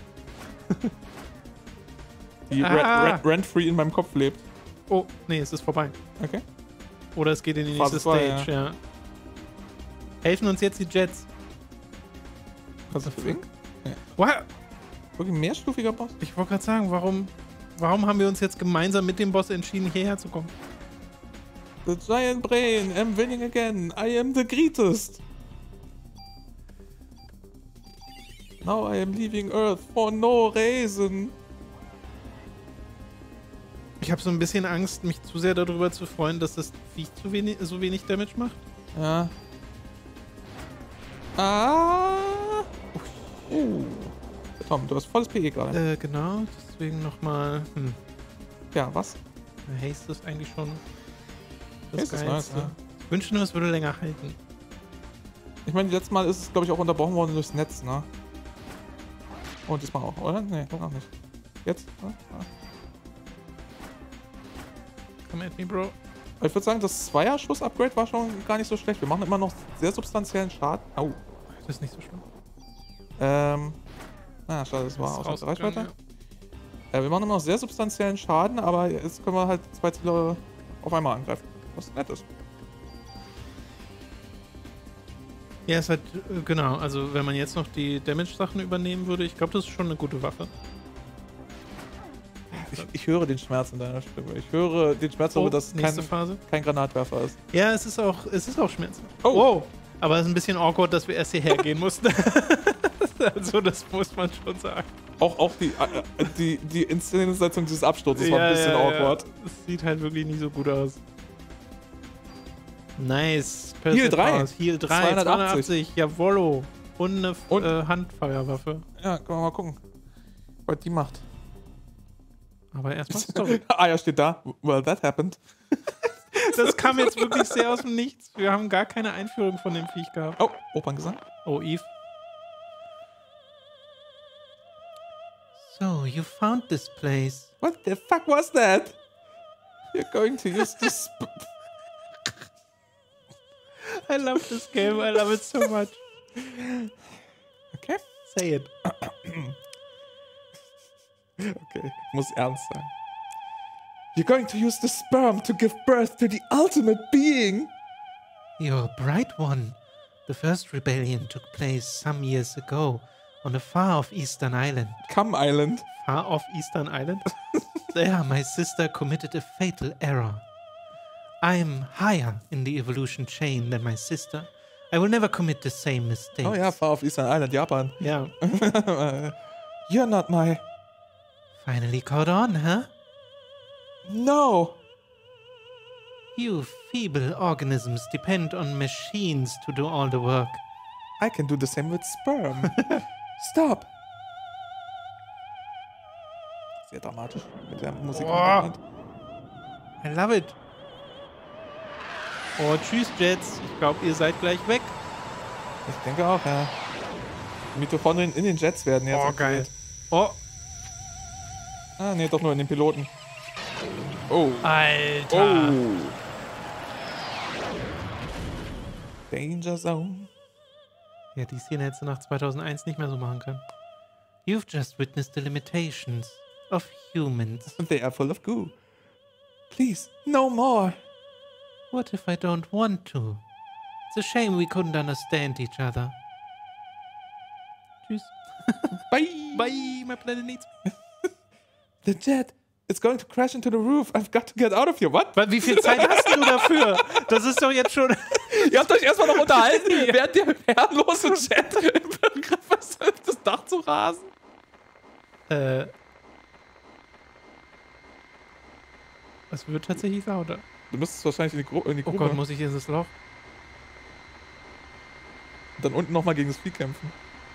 Die rent-free in meinem Kopf lebt. Oh, nee, es ist vorbei. Okay. Oder es geht in die Phase nächste 2, Stage, ja. Helfen uns jetzt die Jets. Kannst du bewegen? Ja. What? Wirklich ein mehrstufiger Boss? Ich wollte gerade sagen, warum haben wir uns jetzt gemeinsam mit dem Boss entschieden, hierher zu kommen? The giant brain, I'm winning again. I am the greatest. Now I am leaving Earth for no reason. Ich habe so ein bisschen Angst, mich zu sehr darüber zu freuen, dass das Viech so wenig Damage macht. Ja. Ah. Tom, du hast volles PE gerade. Genau, deswegen nochmal. Ja, was? Haste ist eigentlich schon das Haste ist Geilste. nice, ja. Ich wünsche nur, es würde länger halten. Ich meine, letztes Mal ist es, glaube ich, auch unterbrochen worden durchs Netz, ne? Und diesmal auch, oder? Nee, noch nicht. Jetzt? Ja. Come at me, Bro. Aber ich würde sagen, das Zweierschuss-Upgrade war schon gar nicht so schlecht. Wir machen immer noch sehr substanziellen Schaden. Au. Das ist nicht so schlimm. Na, schade, das war außer Reichweite. Ja. Wir machen immer noch sehr substanziellen Schaden, aber jetzt können wir halt 2 Ziele auf einmal angreifen. Was nett ist. Ja, es hat, genau, also wenn man jetzt noch die Damage-Sachen übernehmen würde, ich glaube, das ist schon eine gute Waffe. Ich höre den Schmerz in deiner Stimme. Ich höre den Schmerz darüber, dass es kein Granatwerfer ist. Ja, es ist auch schmerzhaft. Oh. Wow. Aber es ist ein bisschen awkward, dass wir erst hierher gehen mussten. Also, das muss man schon sagen. Auch die Inszenierung dieses Absturzes war ein bisschen awkward. Es sieht halt wirklich nicht so gut aus. Nice. Heal 3. Heal 3. 280. Jawollo. Und eine Handfeuerwaffe. Ja, können wir mal gucken, was die macht. Aber erstmal Story. Ja, steht da. Well, that happened. Das kam jetzt wirklich sehr aus dem Nichts. Wir haben gar keine Einführung von dem Viech gehabt. Oh, Operngesang. Oh, Eve. So, you found this place. What the fuck was that? You're going to use this... I love this game. I love it so much. Okay. Say it. Okay, muss ernst sein. You're going to use the sperm to give birth to the ultimate being. You're a bright one. The first rebellion took place some years ago on a far-off eastern island. Cum Island. Far-off eastern island? There, my sister committed a fatal error. I'm higher in the evolution chain than my sister. I will never commit the same mistakes. Oh ja, Far-off Eastern Island, Japan. Ja. You're not my... Finally caught on, huh? No. You feeble organisms depend on machines to do all the work. I can do the same with sperm. Stop. Sehr dramatisch mit der Musik. Oh. I love it. Oh, tschüss, Jets. Ich glaube, ihr seid gleich weg. Ich denke auch, ja. Die Mitochondrien in den Jets werden jetzt. Oh, geil. Oh. Ah, nee, doch nur in den Piloten. Oh. Alter. Oh. Danger Zone. Ja, die Szene hättest du nach 2001 nicht mehr so machen können. You've just witnessed the limitations of humans. They are full of goo. Please, no more. What if I don't want to? It's a shame we couldn't understand each other. Tschüss. Bye. Bye, my planet needs me. The jet. It's going to crash into the roof. I've got to get out of here. What? Wie viel Zeit hast du dafür? Das ist doch jetzt schon... Ihr habt euch erstmal noch unterhalten, während der herrenlose Jet im Begriff ist, das Dach zu rasen. Es wird tatsächlich lauter. Du müsstest wahrscheinlich in die Grube. Oh Gott, muss ich in das Loch? Und dann unten nochmal gegen das Vieh kämpfen.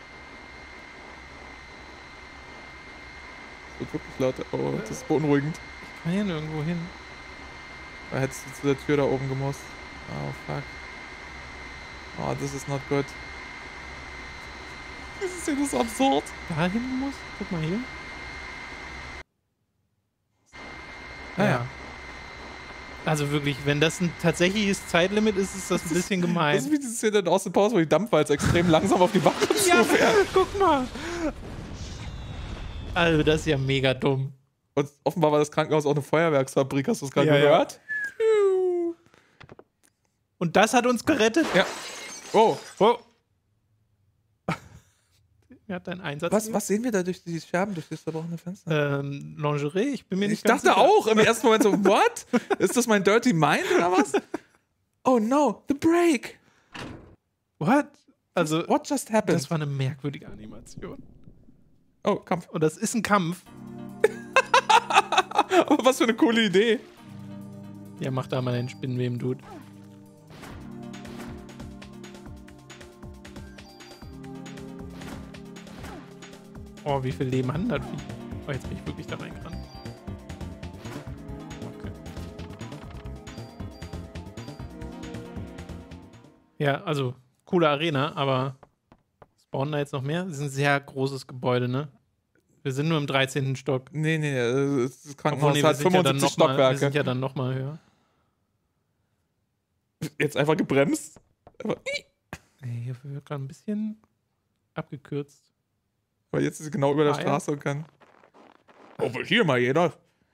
Das wird wirklich lauter. Oh, das ist beunruhigend. Ich kann hier nirgendwo hin. Da hättest du zu der Tür da oben gemusst. Oh, fuck. Oh, this is not good. Diese Szene ist absurd. Da hin muss? Guck mal hier. Ja. Also wirklich, wenn das ein tatsächliches Zeitlimit ist, ist das ein bisschen gemein. Das ist wie diese Szene in Austin Powers, wo die Dampfwalze extrem langsam auf die Wache zufährt. Guck mal. Also das ist ja mega dumm. Und offenbar war das Krankenhaus auch eine Feuerwerksfabrik, hast du es gerade gehört? Ja. Und das hat uns gerettet. Ja. Oh. Er hat einen Einsatz. Was sehen wir da durch die Scherben, durch das zerbrochene Fenster? Lingerie? Ich bin mir nicht Ich ganz dachte sicher. auch im ersten Moment so, what? Ist das mein Dirty Mind oder was? Oh no, the break. What? Also, What just happened? das war eine merkwürdige Animation. Oh, Kampf. Und das ist ein Kampf. Aber was für eine coole Idee. Ja, mach da mal den Spinnenweben, Dude. Oh, wie viel Leben hat das Vieh? Oh, jetzt bin ich wirklich da reingerannt. Okay. Ja, also, coole Arena, aber spawnen da jetzt noch mehr? Das ist ein sehr großes Gebäude, ne? Wir sind nur im 13. Stock. Nee, das Krankenhaus Obwohl, nee, hat 75 Stockwerke. Wir sind ja dann nochmal höher. Jetzt einfach gebremst. Aber, Nee, hier wird gerade ein bisschen abgekürzt. aber jetzt ist sie genau über der Ja. Straße und kann. Over here, mal jeder.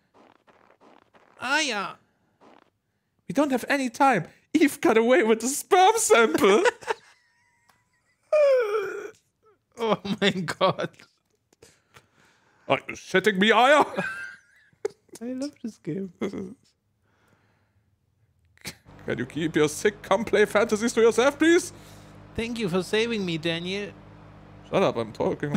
Ah ja. We don't have any time. Eve got away with the sperm sample. Oh mein Gott. Are you shitting me, Aya? I love this game. Can you keep your sick come-play fantasies to yourself, please? Thank you for saving me, Daniel. Shut up, I'm talking.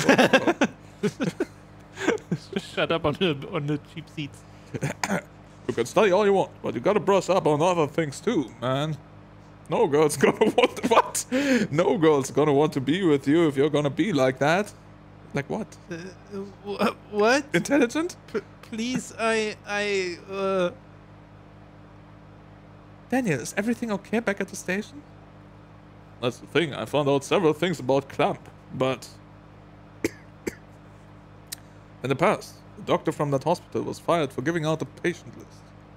Shut up on the cheap seats. You can study all you want, but you gotta brush up on other things too, man. No girl's gonna want what? No girl's gonna want to be with you if you're gonna be like that. Like what? What? Intelligent? Please, Daniel, is everything okay back at the station? That's the thing, I found out several things about Clamp, but... in the past, the doctor from that hospital was fired for giving out a patient list.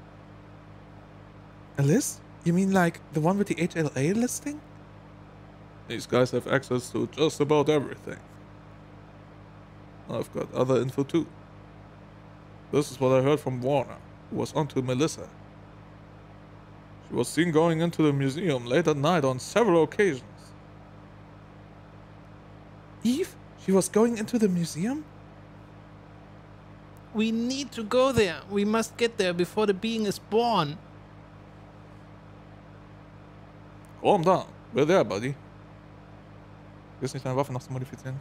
A list? You mean like the one with the HLA listing? These guys have access to just about everything. I've got other info too. This is what I heard from Warner, who was onto Melissa. She was seen going into the museum late at night on several occasions. Eve? She was going into the museum? we need to go there. We must get there before the being is born. Calm down. We're there, buddy. Du wirst nicht deine Waffe noch zu modifizieren.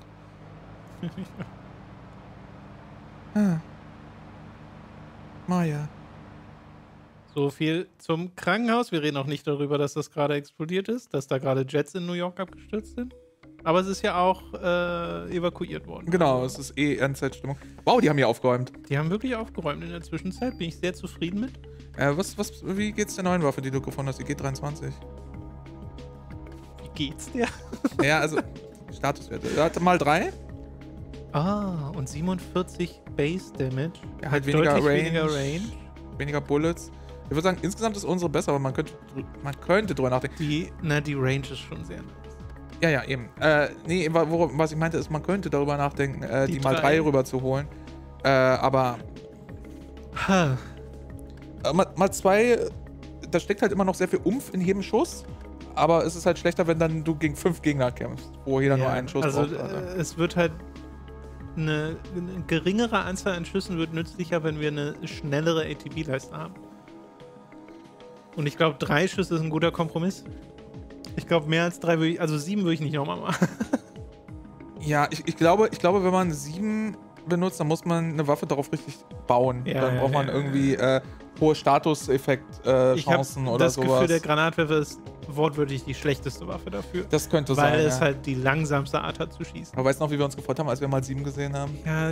Maya. So viel zum Krankenhaus. Wir reden auch nicht darüber, dass das gerade explodiert ist, dass da gerade Jets in New York abgestürzt sind. Aber es ist ja auch evakuiert worden. Genau, es ist eh Endzeitstimmung. Wow, die haben hier aufgeräumt. Die haben wirklich aufgeräumt in der Zwischenzeit. Bin ich sehr zufrieden mit. Wie geht's der neuen Waffe, die du gefunden hast? Die G23. Wie geht's dir? Ja, also Statuswerte. Er hatte mal 3. Ah, und 47 Base Damage. Ja, halt weniger Deutlich Range, weniger Range. Weniger Bullets. Ich würde sagen, insgesamt ist unsere besser, aber man könnte drüber nachdenken. Die Range ist schon sehr nice. Ja, eben. Nee, was ich meinte, ist, man könnte darüber nachdenken, die mal 3 drei. rüber zu holen. Aber mal 2, da steckt halt immer noch sehr viel Umf in jedem Schuss. Aber es ist halt schlechter, wenn dann du gegen 5 Gegner kämpfst, wo jeder nur einen Schuss braucht. Es wird halt eine geringere Anzahl an Schüssen wird nützlicher, wenn wir eine schnellere ATB-Leiste haben. Und ich glaube, 3 Schüsse ist ein guter Kompromiss. Ich glaube, mehr als 3 würde ich, also 7 würde ich nicht nochmal machen. Ja, ich glaube, wenn man 7 benutzt, dann muss man eine Waffe darauf richtig bauen. Ja, dann braucht man irgendwie hohe Statuseffekt-Chancen oder sowas. Das Gefühl, der Granatwerfer ist wortwörtlich die schlechteste Waffe dafür. Das könnte sein, weil es halt die langsamste Art hat zu schießen. Aber weißt du noch, wie wir uns gefreut haben, als wir mal 7 gesehen haben? Ja,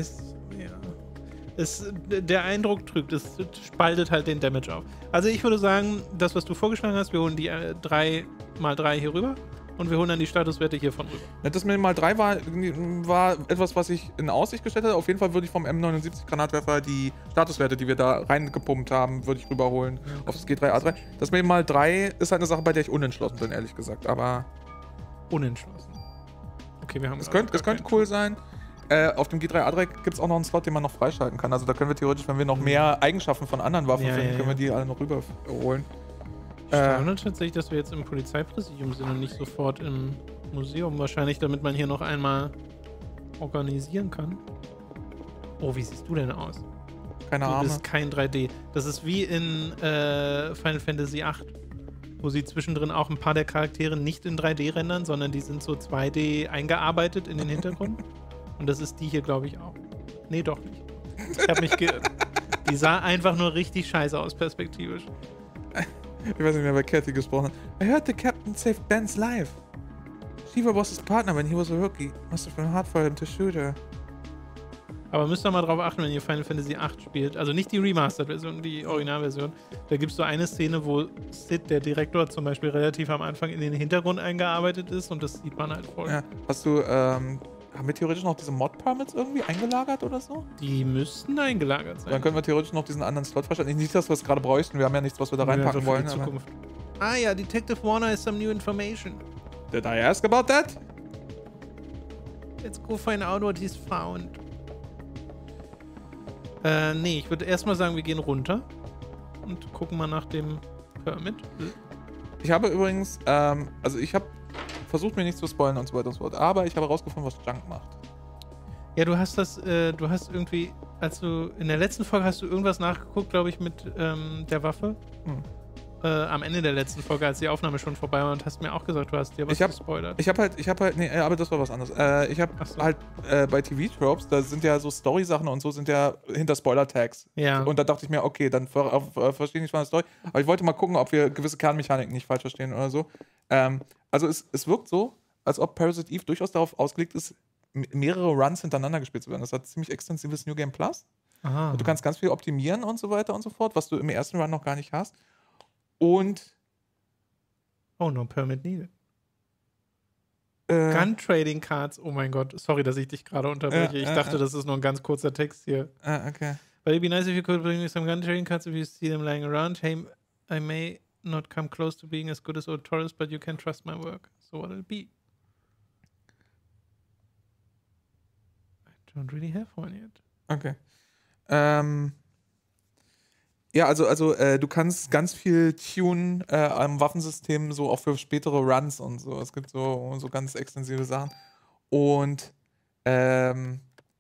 der Eindruck trügt, es spaltet halt den Damage auf. Also ich würde sagen, das, was du vorgeschlagen hast, wir holen die 3x3 hier rüber und wir holen dann die Statuswerte hiervon rüber. Ja, das mit dem mal 3 war etwas, was ich in Aussicht gestellt hatte. Auf jeden Fall würde ich vom M79 Granatwerfer die Statuswerte, die wir da reingepumpt haben, würde ich rüberholen auf das G3A3. Das mit dem mal 3 ist halt eine Sache, bei der ich unentschlossen bin, ehrlich gesagt. Aber Unentschlossen. Okay, wir haben es könnte cool sein. Auf dem G3A3 gibt es auch noch einen Slot, den man noch freischalten kann. Also da können wir theoretisch, wenn wir noch mehr Eigenschaften von anderen Waffen finden, können wir die alle noch rüberholen. Ich staune tatsächlich, dass wir jetzt im Polizeipräsidium sind und nicht sofort im Museum. Wahrscheinlich, damit man hier noch einmal organisieren kann. Oh, wie siehst du denn aus? Keine Ahnung. Du bist kein 3D. Das ist wie in Final Fantasy VIII, wo sie zwischendrin auch ein paar der Charaktere nicht in 3D rendern, sondern die sind so 2D eingearbeitet in den Hintergrund. Und das ist die hier, glaube ich, auch. Nee, doch nicht. Ich habe mich geirrt. Die sah einfach nur richtig scheiße aus, perspektivisch. Ich weiß nicht mehr, wer Cathy gesprochen hat. I heard the captain saved Ben's life. Shiva was his partner when he was a rookie. Must have been hard for him to shoot her. Aber müsst ihr mal drauf achten, wenn ihr Final Fantasy VIII spielt. Also nicht die Remastered-Version, die Originalversion. Da gibt es so eine Szene, wo Sid, der Direktor, zum Beispiel relativ am Anfang in den Hintergrund eingearbeitet ist und das sieht man halt voll. Ja. Hast du, haben wir theoretisch noch diese Mod-Permits irgendwie eingelagert oder so? Die müssten eingelagert sein. Dann können wir theoretisch noch diesen anderen Slot verstanden. Nicht, dass wir es gerade bräuchten, wir haben ja nichts, was wir da reinpacken für wollen. die Zukunft. Ah ja, Detective Warner has some new information. Did I ask about that? Let's go find out what he's found. Nee, ich würde erstmal sagen, wir gehen runter und gucken mal nach dem Permit. Ich habe übrigens, also ich habe versucht, mir nicht zu spoilern und so weiter und so fort, aber ich habe herausgefunden, was Junk macht. Ja, du hast irgendwie, als du, in der letzten Folge hast du irgendwas nachgeguckt, glaube ich, mit der Waffe. Am Ende der letzten Folge, als die Aufnahme schon vorbei war und hast mir auch gesagt, du hast dir was gespoilert. Ich habe halt, nee, aber das war was anderes. Ich habe halt bei TV-Tropes, da sind ja so Story-Sachen und so sind ja hinter Spoiler-Tags. Ja. Und da dachte ich mir, okay, dann verstehe ich nicht von der Story. Aber ich wollte mal gucken, ob wir gewisse Kernmechaniken nicht falsch verstehen oder so. Also es wirkt so, als ob Parasite Eve durchaus darauf ausgelegt ist, mehrere Runs hintereinander gespielt zu werden. Das hat ziemlich extensives New Game Plus. Aha. Und du kannst ganz viel optimieren und so weiter und so fort, was du im ersten Run noch gar nicht hast. Und oh, no permit needed. Gun Trading Cards, oh mein Gott. Sorry, dass ich dich gerade unterbreche. Ich dachte, das ist nur ein ganz kurzer Text hier. Okay. But it'd be nice if you could bring me some gun trading cards if you see them lying around. Hey, I may not come close to being as good as old Taurus, but you can trust my work. So what'll it be? I don't really have one yet. Okay. Ja, also du kannst ganz viel tunen am Waffensystem, so auch für spätere Runs und so. Es gibt so ganz extensive Sachen. Und wenn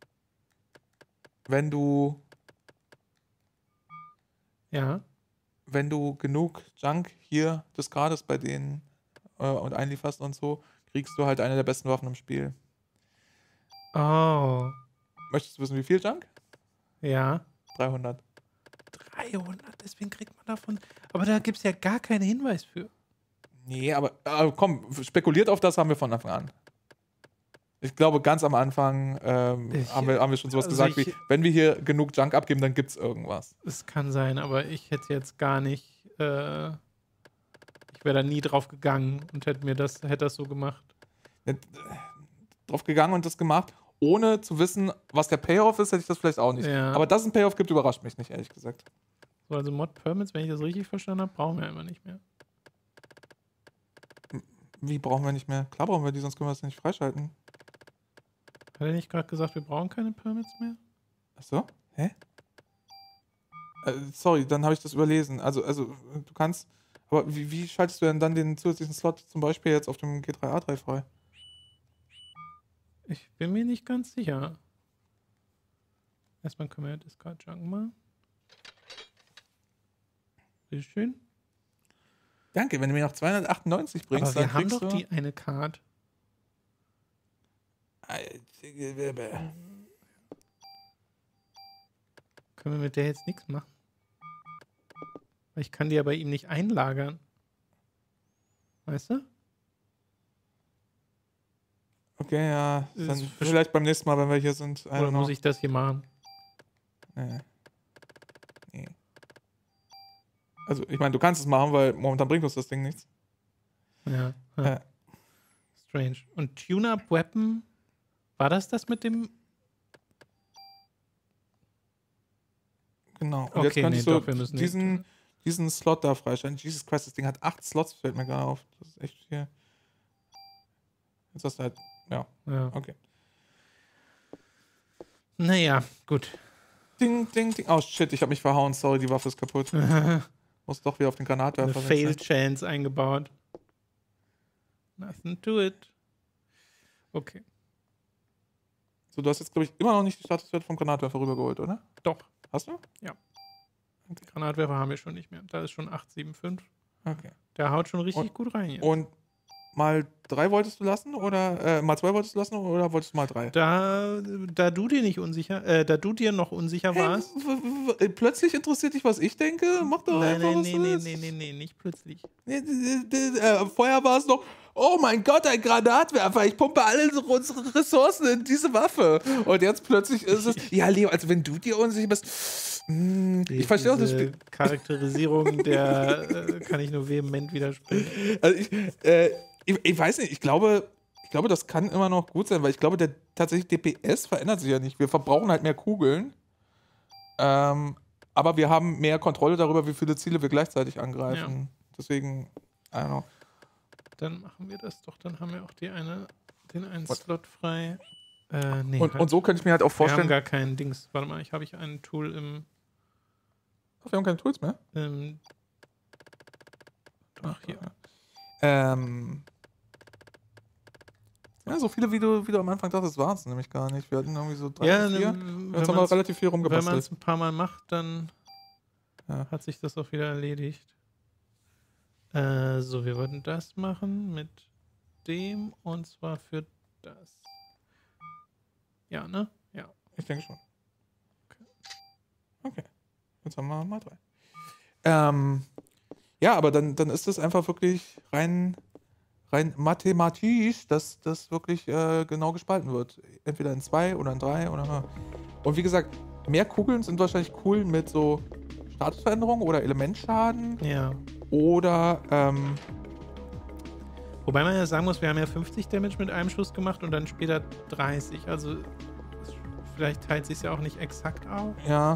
du genug Junk hier discardest bei denen und einlieferst und so, kriegst du halt eine der besten Waffen im Spiel. Oh. Möchtest du wissen, wie viel Junk? Ja. 300. 300, deswegen kriegt man davon. Aber da gibt es ja gar keinen Hinweis für. Nee, aber komm, spekuliert auf das haben wir von Anfang an. Ich glaube, ganz am Anfang haben wir schon sowas gesagt wie, wenn wir hier genug Junk abgeben, dann gibt's irgendwas. Es kann sein, aber ich hätte jetzt gar nicht, ich wäre da nie drauf gegangen und hätte das so gemacht. Drauf gegangen und das gemacht, ohne zu wissen, was der Payoff ist, hätte ich das vielleicht auch nicht. Ja. Aber dass es einen Payoff gibt, überrascht mich nicht, ehrlich gesagt. So, also Mod-Permits, wenn ich das richtig verstanden habe, brauchen wir einfach nicht mehr. Wie brauchen wir nicht mehr? Klar brauchen wir die, sonst können wir das nicht freischalten. Hat er nicht gerade gesagt, wir brauchen keine Permits mehr? Achso? Hä? Sorry, dann habe ich das überlesen. Also du kannst, aber wie schaltest du denn dann den zusätzlichen Slot zum Beispiel jetzt auf dem G3A3 frei? Ich bin mir nicht ganz sicher. Erstmal können wir Discard Junk machen. Bitteschön. Danke, wenn du mir noch 298 bringst, aber wir dann haben kriegst doch du die eine Card. Können wir mit der jetzt nichts machen? Weil ich kann die ja bei ihm nicht einlagern. Weißt du? Okay, ja. Dann vielleicht beim nächsten Mal, wenn wir hier sind. Oder muss ich das hier machen? Nee. Also, ich meine, du kannst es machen, weil momentan bringt uns das Ding nichts. Ja. Strange. Und Tune-Up Weapon, war das mit dem? Genau. Und okay, jetzt könntest wir müssen diesen Slot da freischalten. Jesus Christ, das Ding hat 8 Slots, fällt mir gerade auf. Das ist echt viel. Jetzt hast du halt, ja. Okay. Naja, gut. Ding, ding, ding. Oh shit, ich habe mich verhauen. Sorry, die Waffe ist kaputt. Muss doch wieder auf den Granatwerfer. Eine Fail-Chance eingebaut. Nothing to it. Okay. So, du hast jetzt, glaube ich, immer noch nicht die Statuswerte vom Granatwerfer rübergeholt, oder? Doch. Hast du? Ja. Okay. Granatwerfer haben wir schon nicht mehr. Da ist schon 875. Okay. Der haut schon richtig gut rein jetzt. Und mal 3 wolltest du lassen oder mal 2 wolltest du lassen oder wolltest du mal 3? Da du dir noch unsicher warst. Plötzlich interessiert dich, was ich denke? Mach doch einfach was du willst. Nee, nicht plötzlich. Vorher war es noch, oh mein Gott, ein Granatwerfer, ich pumpe alle unsere Ressourcen in diese Waffe. Und jetzt plötzlich ist es, ja, Leo, also wenn du dir unsicher bist, ich verstehe auch das Spiel. Charakterisierung, der kann ich nur vehement widersprechen. Also ich weiß nicht, ich glaube, das kann immer noch gut sein, weil ich glaube, der tatsächlich DPS verändert sich ja nicht. Wir verbrauchen halt mehr Kugeln, aber wir haben mehr Kontrolle darüber, wie viele Ziele wir gleichzeitig angreifen. Ja. Deswegen, I don't know. Dann machen wir das doch, dann haben wir auch den einen Slot frei. Nee, und so könnte ich mir halt auch vorstellen. Wir haben gar kein Dings. Warte mal, habe ich ein Tool im. Ach, wir haben keine Tools mehr? Ach, hier. Ja, so viele, wie du am Anfang dachtest, waren es nämlich gar nicht. Wir hatten irgendwie so 3 oder 4. Jetzt haben wir relativ viel rumgebastelt. Wenn man es ein paar Mal macht, dann hat sich das auch wieder erledigt. So, wir wollten das machen mit dem und zwar für das. Ja, ne? Ja. Ich denke schon. Okay. Jetzt haben wir mal 3. Ja, aber dann ist es einfach wirklich rein mathematisch, dass das wirklich genau gespalten wird. Entweder in 2 oder in 3 oder. Und wie gesagt, mehr Kugeln sind wahrscheinlich cool mit so Statusveränderungen oder Elementschaden. Ja. Oder, wobei man ja sagen muss, wir haben ja 50 Damage mit einem Schuss gemacht und dann später 30. Also vielleicht teilt sich ja auch nicht exakt auf. Ja.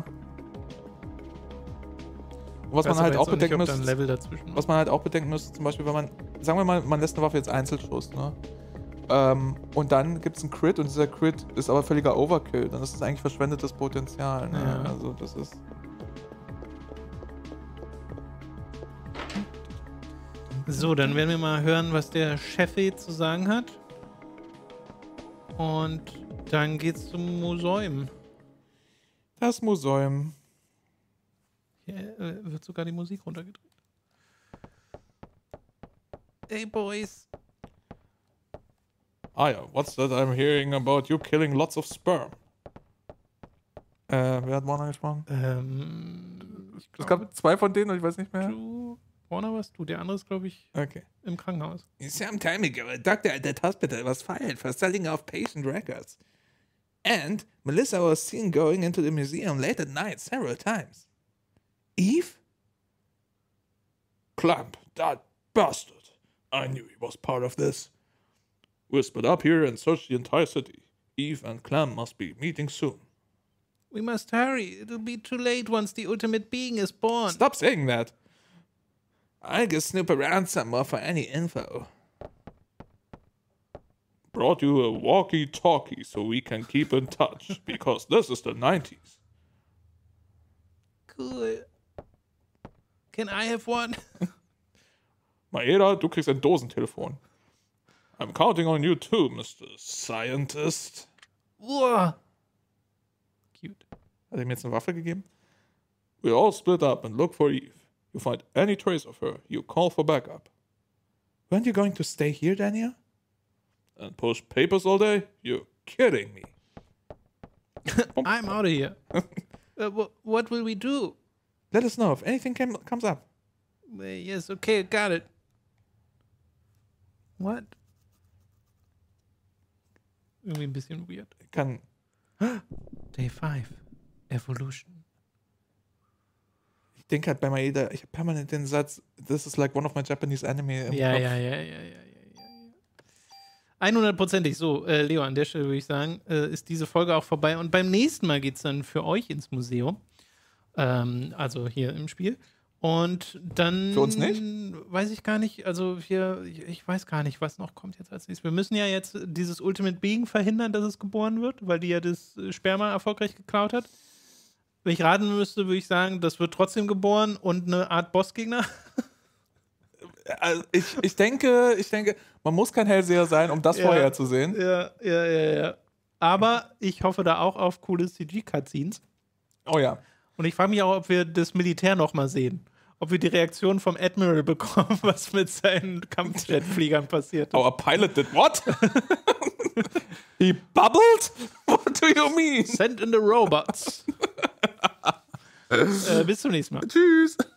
Was man halt auch bedenken müsste, was man halt auch bedenken müsste, zum Beispiel, wenn man, sagen wir mal, man lässt eine Waffe jetzt Einzelschuss, ne? Und dann gibt es einen Crit und dieser Crit ist aber völliger Overkill. Dann ist das eigentlich verschwendetes Potenzial. Ne? Ja. Also das ist. So, dann werden wir mal hören, was der Cheffe zu sagen hat. Und dann geht's zum Museum. Das Museum. Hier wird sogar die Musik runtergedreht. Hey, Boys. Ah ja, what's that I'm hearing about you killing lots of sperm? Wer hat Warner gesprochen? Es gab 2 von denen und ich weiß nicht mehr. Warner warst du, der andere ist, glaube ich, okay. Im Krankenhaus. Some time ago, a doctor at that hospital was fired for selling off patient records. And Melissa was seen going into the museum late at night several times. Eve? Clamp, that bastard. I knew he was part of this. We'll split up here and search the entire city. Eve and Clamp must be meeting soon. We must hurry. It'll be too late once the ultimate being is born. Stop saying that. I'll go snoop around some more for any info. Brought you a walkie-talkie so we can keep in touch, because this is the 90s. Cool. Can I have one? Maeda, du kriegst ein Dosentelefon. I'm counting on you too, Mr. Scientist. Uah. Cute. Hat er mir jetzt eine Waffe gegeben? We all split up and look for Eve. You find any trace of her, you call for backup. When are you going to stay here, Daniel? And push papers all day? You're kidding me. I'm out of here. What will we do? Let us know if anything comes up. Yes, okay, got it. What? Irgendwie ein bisschen weird. Day 5. Evolution. Ich denke halt bei Maeda, ich habe permanent den Satz, this is like one of my Japanese anime im Kopf. Ja. 100%ig. So, Leo, an der Stelle würde ich sagen, ist diese Folge auch vorbei. Und beim nächsten Mal geht es dann für euch ins Museum. Also hier im Spiel. Und dann. Für uns nicht? Weiß ich gar nicht. Also ich weiß gar nicht, was noch kommt jetzt als nächstes. Wir müssen ja jetzt dieses Ultimate Being verhindern, dass es geboren wird, weil die ja das Sperma erfolgreich geklaut hat. Wenn ich raten müsste, würde ich sagen, das wird trotzdem geboren und eine Art Bossgegner. Also ich denke, man muss kein Hellseher sein, um das vorherzusehen. Ja. Aber ich hoffe da auch auf coole CG-Cutscenes. Oh ja. Und ich frage mich auch, ob wir das Militär nochmal sehen. Ob wir die Reaktion vom Admiral bekommen, was mit seinen Kampfjetfliegern passiert ist. Our pilot did what? He bubbled? What do you mean? Send in the robots. Bis zum nächsten Mal. Tschüss.